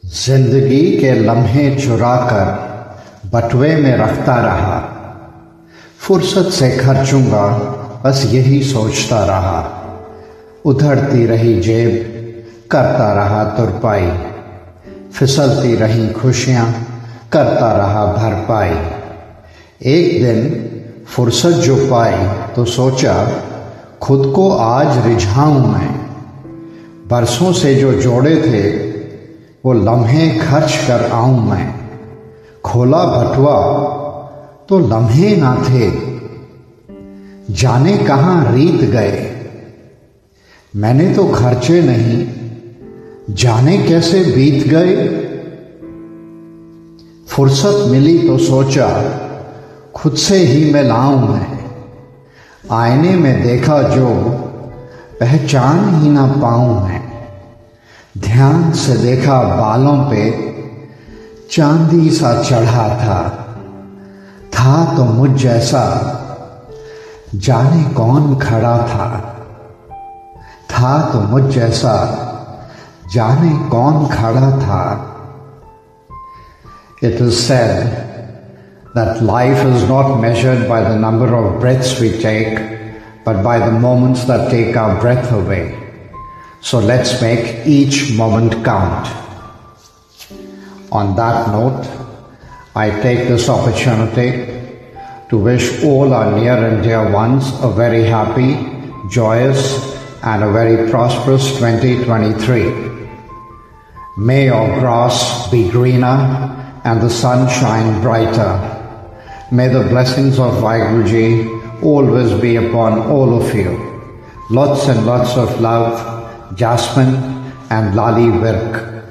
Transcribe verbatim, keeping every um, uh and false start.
जिंदगी के लम्हे चुरा कर बटुए में रखता रहा, फुर्सत से खर्चूंगा बस यही सोचता रहा। उधड़ती रही जेब करता रहा तुरपाई, फिसलती रही खुशियाँ करता रहा भरपाई। एक दिन फुर्सत जो पाई तो सोचा खुद को आज रिझाऊं मैं। बरसों से जो जोड़े थे वो लम्हे खर्च कर आऊं मैं। खोला बटुआ तो लम्हे ना थे, जाने कहाँ रीत गए। मैंने तो खर्चे नहीं, जाने कैसे बीत गए। फुर्सत मिली तो सोचा खुद से ही मैं लाऊं मैं। आईने में देखा जो पहचान ही ना पाऊं मैं। ध्यान से देखा बालों पे चांदी सा चढ़ा था। था तो मुझ जैसा जाने कौन खड़ा था। था तो मुझ जैसा जाने कौन खड़ा था। It is said that life is not measured by the number of breaths we take, but by the moments that take our breath away. So let's make each moment count. On that note, I take this opportunity to wish all our near and dear ones a very happy, joyous and a very prosperous twenty twenty-three. May your grass be greener and the sun shine brighter. May the blessings of Vaheguruji always be upon all of you. Lots and lots of love, Jasmine and Lali Virk.